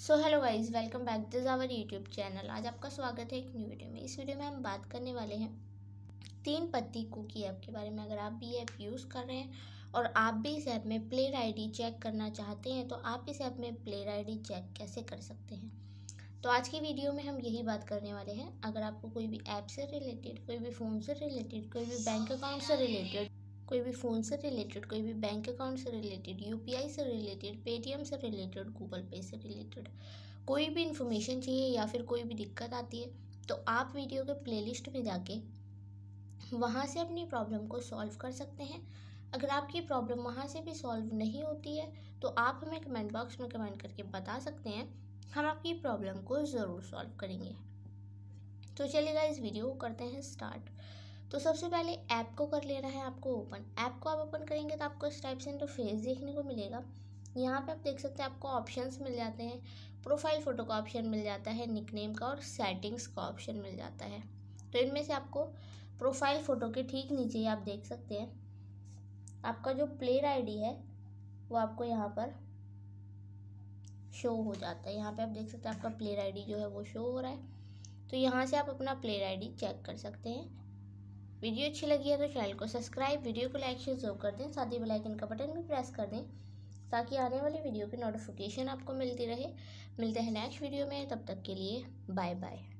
So hello guys, welcome back this our YouTube channel. आज आपका स्वागत है एक न्यू वीडियो में। इस वीडियो में हम बात करने वाले हैं 3 पत्ती कुकी ऐप के बारे में। अगर आप भी ऐप यूज़ कर रहे हैं और आप भी इस ऐप में प्लेयर आईडी चेक करना चाहते हैं तो आप इस ऐप में प्लेयर आईडी चेक कैसे कर सकते हैं। तो आज की वीडियो में हम यही बात करने वाले हैं। अगर आपको कोई भी ऐप से रिलेटेड, कोई भी फ़ोन से रिलेटेड, कोई भी बैंक अकाउंट से रिलेटेड, कोई भी फ़ोन से रिलेटेड, कोई भी बैंक अकाउंट से रिलेटेड, यूपीआई से रिलेटेड, पेटीएम से रिलेटेड, गूगल पे से रिलेटेड कोई भी इन्फॉर्मेशन चाहिए या फिर कोई भी दिक्कत आती है तो आप वीडियो के प्लेलिस्ट में जाके वहाँ से अपनी प्रॉब्लम को सॉल्व कर सकते हैं। अगर आपकी प्रॉब्लम वहाँ से भी सॉल्व नहीं होती है तो आप हमें कमेंट बॉक्स में कमेंट करके बता सकते हैं, हम आपकी प्रॉब्लम को ज़रूर सॉल्व करेंगे। तो चलिएगा इस वीडियो को करते हैं स्टार्ट। तो सबसे पहले ऐप को कर लेना है आपको ओपन। ऐप को आप ओपन करेंगे तो आपको इस टाइप से इंटरफेस देखने को मिलेगा। यहाँ पे आप देख सकते हैं आपको ऑप्शंस मिल जाते हैं। प्रोफाइल फ़ोटो का ऑप्शन मिल जाता है, निकनेम का और सेटिंग्स का ऑप्शन मिल जाता है। तो इनमें से आपको प्रोफाइल फ़ोटो के ठीक नीचे ही आप देख सकते हैं आपका जो प्लेयर आईडी है वो आपको यहाँ पर शो हो जाता है। यहाँ पे आप देख सकते हैं आपका प्लेयर आईडी जो है वो शो हो रहा है। तो यहाँ से आप अपना प्लेयर आईडी चेक कर सकते हैं। वीडियो अच्छी लगी है तो चैनल को सब्सक्राइब, वीडियो को लाइक शेयर जरूर कर दें, साथ ही बेल आइकन का बटन भी प्रेस कर दें ताकि आने वाली वीडियो की नोटिफिकेशन आपको मिलती रहे। मिलते हैं नेक्स्ट वीडियो में, तब तक के लिए बाय बाय।